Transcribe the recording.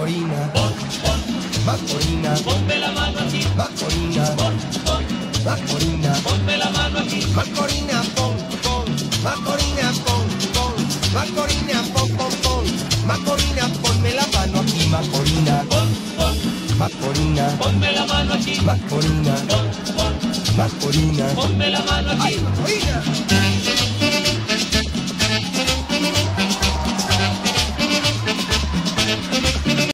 Macorina, pon, pon, Macorina, ponme la mano aquí, Macorina, pon, pon, Macorina, ponme la mano aquí, Macorina, pon, pon, Macorina, pon, pon, Macorina, pon, pon, pon, Macorina, ponme la mano aquí, Macorina, pon, pon, Macorina, ponme la mano aquí, Macorina, pon, pon, Macorina, ponme la mano aquí. Macorina.